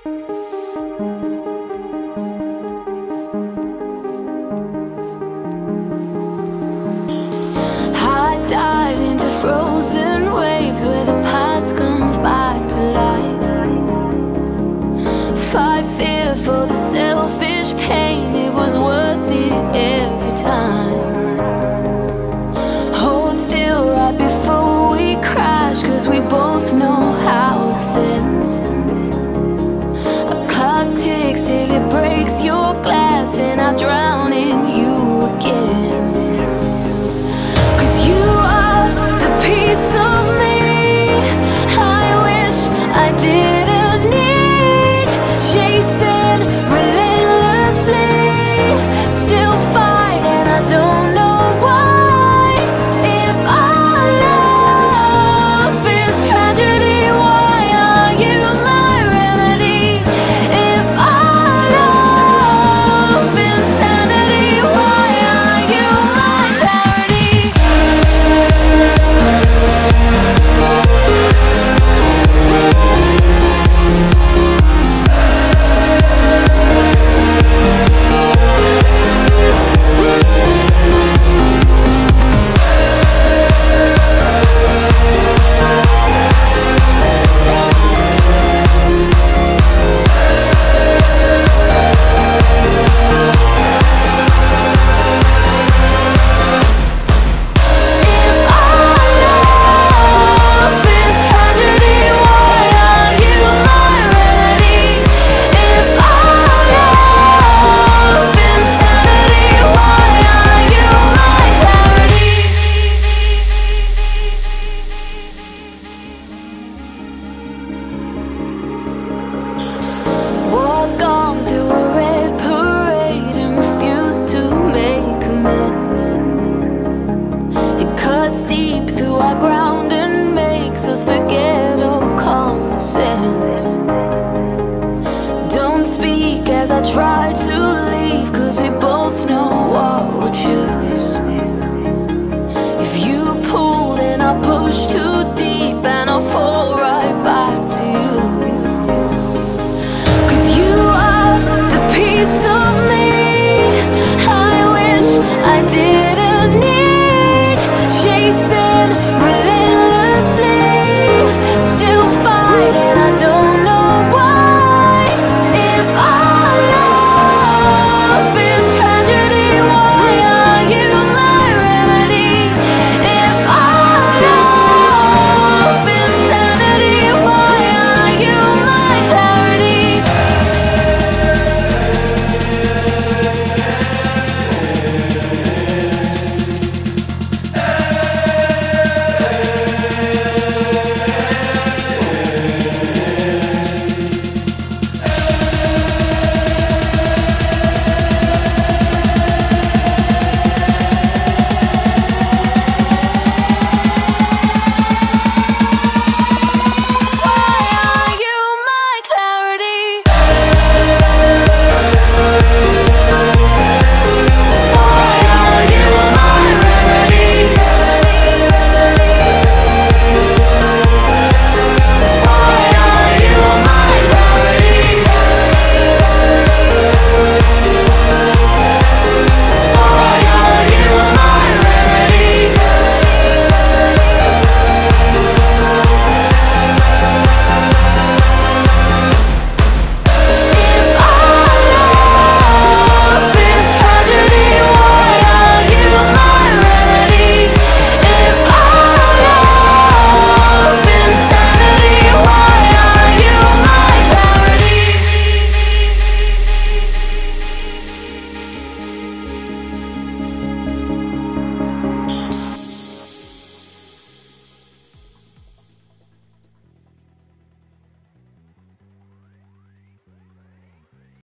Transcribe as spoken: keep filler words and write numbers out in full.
Frozen waves where the past comes back to life. Fight fear for the selfish pain, it was worth it every time. Hold still right before we crash, cause we both know how this ends. A clock ticks till it breaks your glass, and I drown in you again. Piece of me I wish I didn't need, chasing relentlessly, still fight and I don't know why. If our love is tragedy, why are you my remedy? If our love is insanity, why are you my parody? Forget all common sense. Don't speak as I try to leave, cause we both know what we'll choose. If you pull, then I push too deep and I'll fall right back to you. Cause you are the piece of me I wish I did